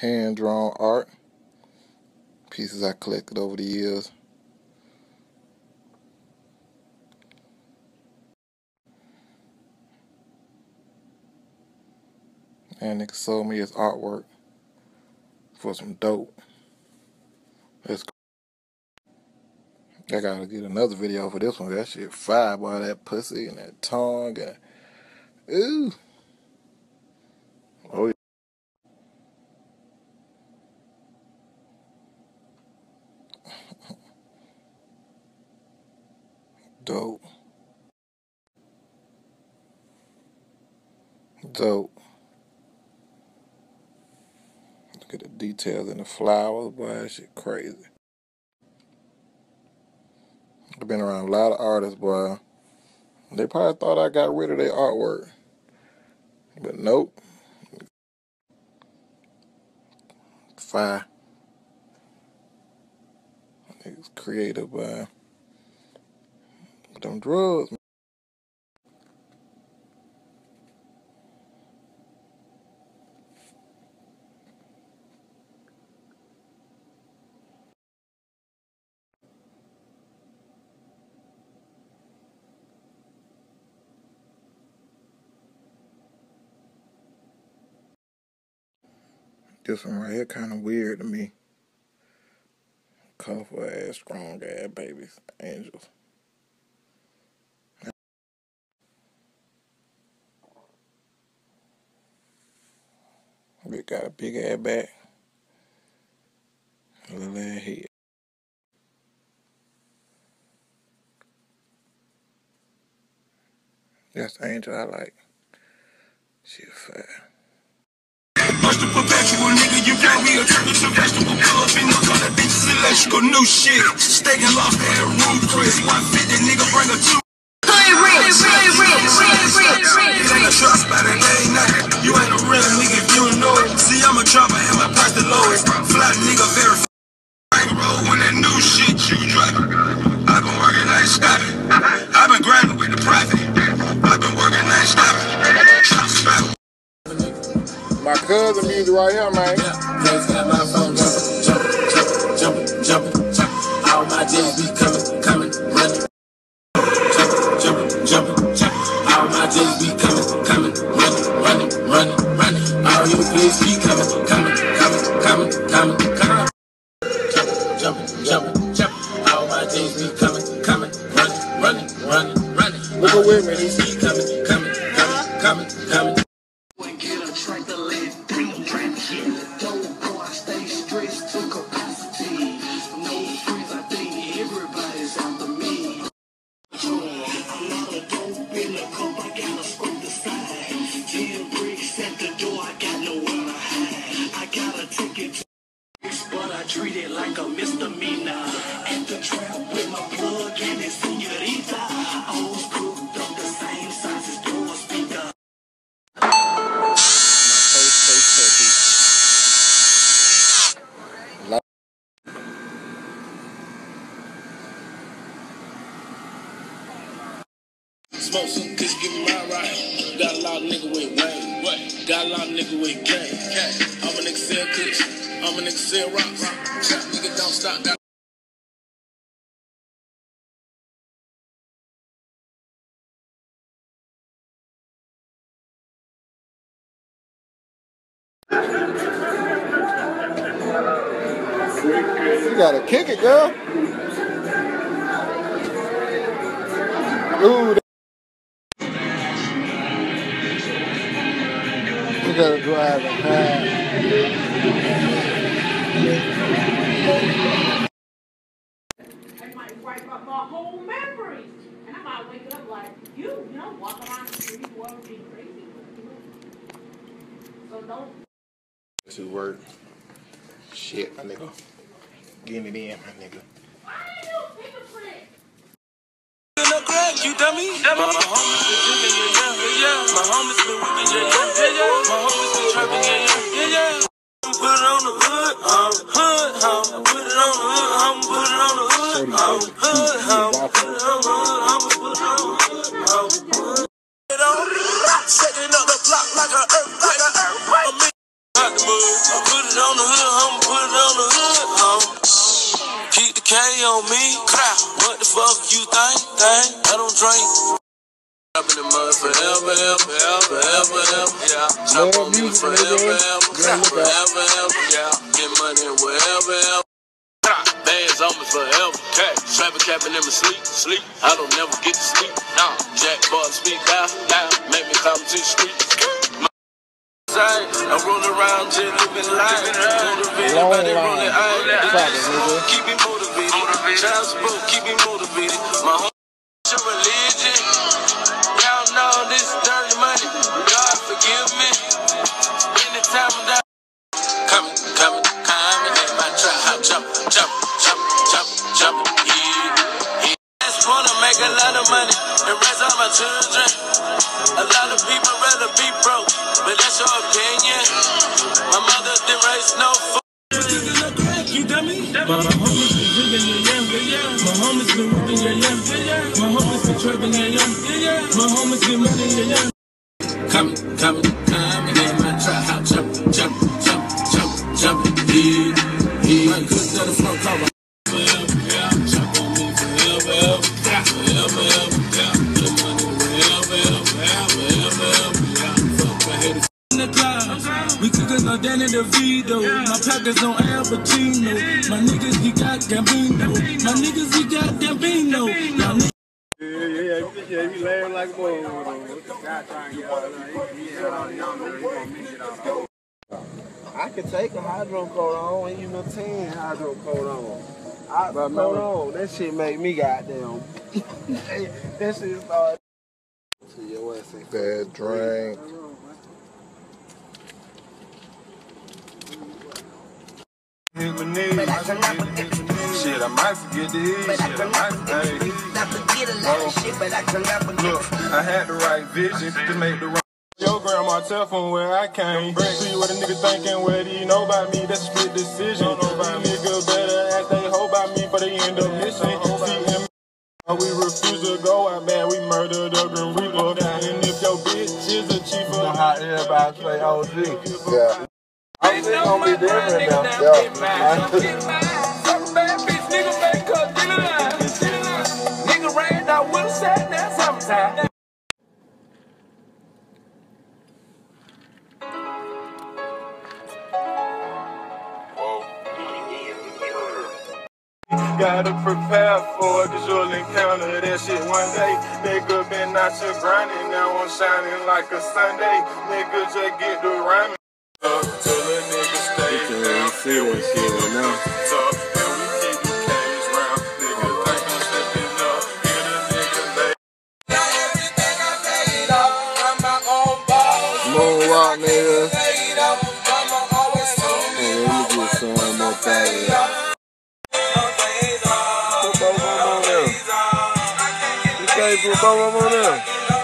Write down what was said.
hand-drawn art, pieces I collected over the years. And nigga sold me his artwork for some dope. That's cool. I gotta get another video for this one. That shit fire, boy. That pussy and that tongue and ooh. Oh yeah. Dope. Dope. Look at the details in the flowers, boy. That shit crazy. I've been around a lot of artists, boy. They probably thought I got rid of their artwork. But nope. Fire. Niggas creative, boy. But them drugs, man. This one right here kind of weird to me. Colorful ass, strong ass babies, angels. They got a big ass back, a little ass head. That's the angel I like. She fat. Much the perpetual nigga, you got me a turkey, some vegetable pull up in the color, bitches electrical, new shit. Steak and lobster and room Chris, 150 nigga, bring a two. It ain't a trust by the day, nothing. You ain't a real nigga if you don't know it. See, I'm a dropper and my price the lowest. Flat nigga, very roll when that new shit you dropping. I've been working, I ain't stopping. I've been grinding with the profit. I've been working, I ain't stopping. My cousin music right here, man. Got my phone jumping. All my J's be coming, running. Jumping. All my J's be coming, running. All your plays be coming. Jumping. All my J's be coming, running. Look at with me. He be coming. But I treat it like a misdemeanor. At the trap with my plug and it's señorita. Always cooked up the same size as door speaker. Smoke some kush, give me my ride. Got a lot of nigga with rain. Got a lot of nigga with gang. I'm a nigga sell kush. I'm a nigga sell rocks. Trap nigga don't stop. You gotta kick it, girl. Ooh. You gotta drive it high. It might wipe up my whole memory. And I might wake up like, you know, walk around the street, world being crazy. So don't. To work. Shit, my nigga. Getting it in, my nigga. Why are you fingerprint? You dummy. My homies been drinking, yeah. My homies been whipping, yeah. My homies been trapping, yeah. Put it on the hood, put it on the hood, put it on the hood, put it on the hood, setting up the block like a earthquake. out the mud. I put it on the hood, I'ma put it on the hood, Keep the K on me. What the fuck you think? I don't drink. Up in the mud forever, yeah. Chop on me forever, yeah. Get money wherever, bands on me forever, Trapping capping in my sleep. I don't never get to sleep, nah. Jackpot speak down, make me come to the street. I roll around, just living life. Motivated by the rolling eye. Keep me motivated. Child support, keep me motivated. My home is your religion. Y'all know this dirty money. God forgive me. Anytime I'm down. Coming. In my trap, jump. Yeah. Just wanna make a lot of money and raise all my children. A lot of people rather be broke, but that's your opinion. My mother didn't raise no food. You dummy? My homies been drinking, yeah. My homies been whipping, yeah. My homies been trapping, yeah. My homies been money, yeah. Coming. In my trap, jump. Yeah. My cook to the front cover. Chop on me forever. We cookin' like Danny DeVito. My pockets on Albertino. My niggas, he got Gambino. Yeah, you laugh like a boy. I could take a hydrocodone and you know 10 hydrocodone. Hydrocodone, that shit make me goddamn. That shit started. That drink. Shit, I might forget to eat. Look, I had the right vision to make the right. Your grandma telephone where I came. See what a nigga thinking, what do you know about me? That's a split decision. Nigga better ask they hoe about me, but they end up missing. See, we refuse to go out bad, we murdered the Grim Reaper. And if your bitch is a chief, you know how everybody say OG. Yeah. I'm just gonna be different now. Some bad bitch nigga make up, get it out. Nigga ran out with a set now sometime. Gotta prepare for a visual encounter, that shit one day. Nigga been out here grinding, now I'm shining like a Sunday. Nigga just get the rhyming up till a nigga stay down. See what shit right now. And we keep the cage round. Nigga think I'm stepping up, get a nigga late. Everything I paid off, I'm my own boss. Moonwalk, nigga. Paid off, mama always told me Let me get some more fire. Put both of them on there. You can't put both of them on there.